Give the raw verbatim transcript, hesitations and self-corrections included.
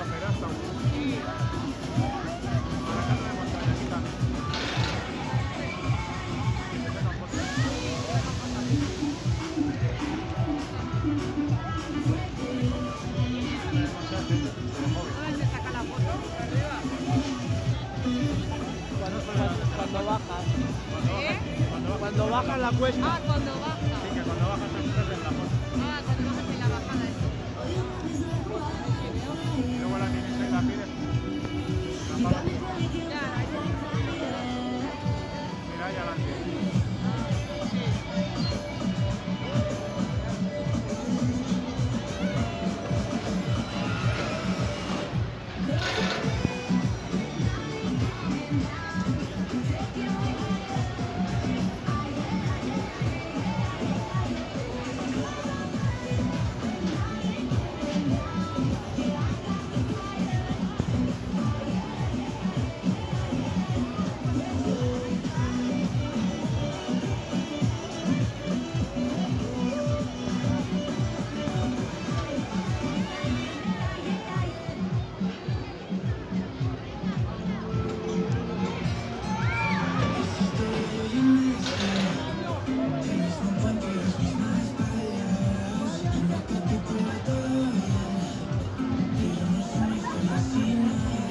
pero hasta un... Sí. Para acá tenemos callecita. ¿Dónde se saca la foto? Arriba. Cuando, cuando, cuando bajas. ¿Eh? Cuando bajas, Cuando bajas la cuesta. Ah, cuando baja. sí, que cuando bajas te en la foto. Ah, cuando